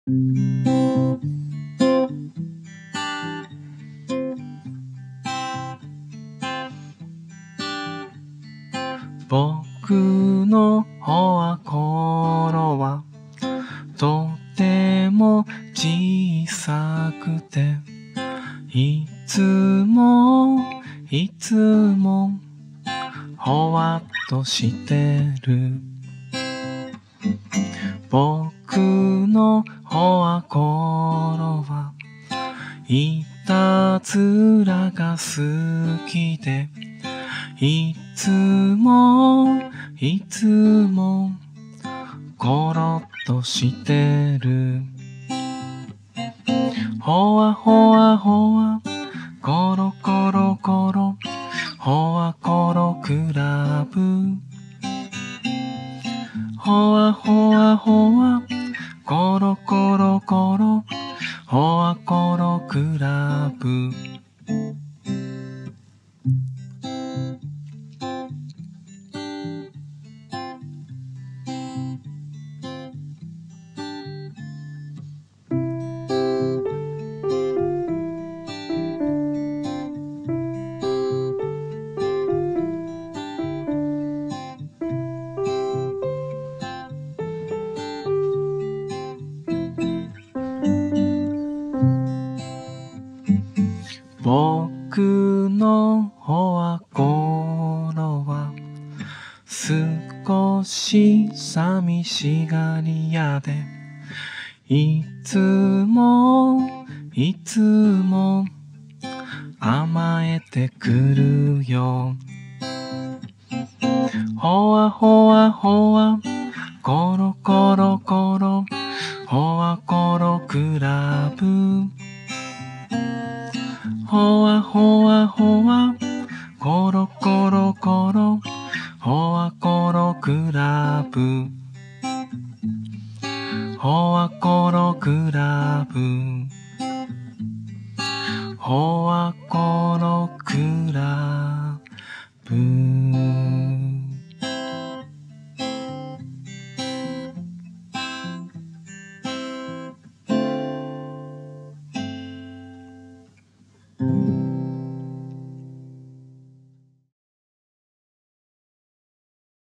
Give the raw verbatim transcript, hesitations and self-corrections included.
僕のほわころはとても小さくて、いつもいつもほわっとしてる。僕のほわころはいたずらが好きで、いつもいつもコロッとしてる。ほわほわほわコロコロコロほわコロクラブ。ほわほわほわコロコロコロほわコロクラブ。僕のほわころは少し寂しがり屋で、いつもいつも甘えてくるよ。ほわほわほわコロコロコロほわコロクラブ。ほわほわほわコロコロコロほわコロクラブ。ほわコロクラブ。ほわコロクラブ。